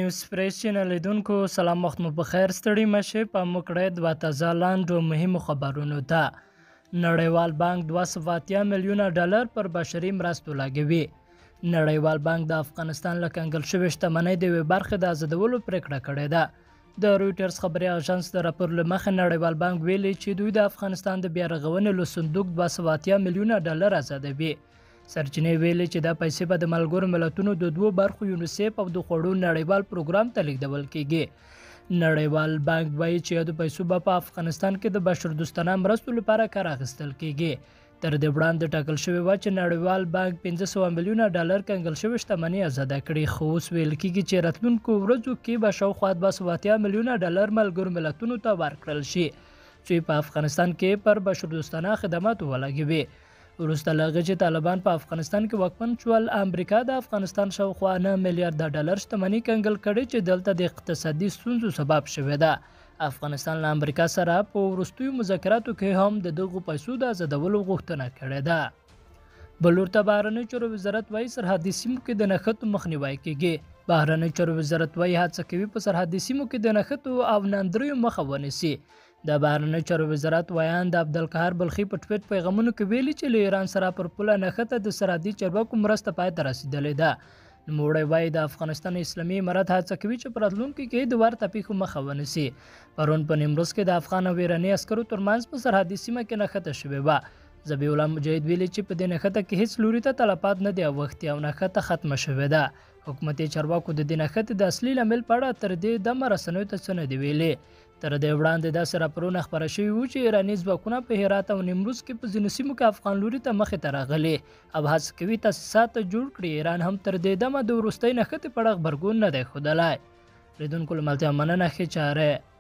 نیوز فریش چینل لیدونکو سلام وخت مو بخیر ستړي مشه په مکړه د تازه لاندو مهمو خبرونو ته نړیوال بانک 280 میلیونه ډالر پر بشري مرستو لګوي نړیوال بانک د افغانستان له کنګل شوې شتمنۍ د یوې برخې د آزادولو پریکړه کړې ده د رویټرز خبري اژانس د راپور له مخې نړیوال بانک ویلي چې دوی د افغانستان د بیا رغونې له صندوق 280 میلیونه ډالر آزادوي سرچینې ویلي چې دا پیسې به د ملګرو ملتونو د دوو برخو یونیسیف او د خوړو نړیوال پروګرام ته لیږدول کیږي نړیوال بانک وایي چې د پیسو به په افغانستان کې د بشردوستانه مرستو لپاره کار اخیستل کیږي تر دې وړاندې ټاکل شوی و چې نړیوال بانک 500 میلیونه ډالر کنګل شوی شتمنۍ آزاده کړي خو اوس ویل کیږي چې راتلونکو ورځو کې به شاوخوا 280 میلیونه ډالر ملګرو ملتونو ته ورکړل شي چې په افغانستان کې پر بشردوستانه خدماتو ولګوي وروسته له هغې چې طالبان په افغانستان کې واکمن شول امریکا د افغانستان شاوخوا 9 میلیارډ ډالر شتمنۍ کنګل کړې چې دلته د اقتصادي ستونزو سبب شوې ده افغانستان له امریکا سره په وروستیو مذاکراتو کې هم د دغو پیسو د آزادولو غوښتنه کړې ده بلور ته بهرنی چارو وزارت وایي سرحدي سیمو کې د نښتو مخنیوی کیږي بهرنی چارو وزارت وایي هڅه کوي په سرحدي سیمو کې د نښتو او ناندریو مخه ونیسي د بهرنی چارو وزارت ویان د عبدالقهار بلخي په ټویټ پیغامونو کې ویلي چې له ایران سره پر پوله نښته د سرحدي چارواکو مرسته پای ته رسیدلې ده نوموړی وایي د افغانستان اسلامي امارت هڅه کوي چې په راتلونکي کې د ورته پیښو مخه ونیسي پرون په نیمروز کې د افغان او ایراني عسکرو ترمنځ په سرحدي سیمه کې نښته شوې وه ذبیح الله مجاهد ویلي چې په دې نښته کې هیڅ لوري ته تلفات نه دي اوښتي او نښته ختمه شوې ده حکومتي چارواکو د دې نښتې د اصلي لامل په اړه تر دې دمه رسنیو ته څه نه دي ویلي تر دې وړاندې داسې راپورونه خپاره شوي وو چې ایراني ځواکونه په هرات او نیمروز کې په ځینو سیمو کې افغان لوري ته مخې ته راغلي او هڅه کوي تاسیسات جوړ کړي ایران هم تر دې دمه د وروستۍ نښتې په اړه غبرګون نه دی ښودلی لیدونکو له ملتیا مننه ښې چاره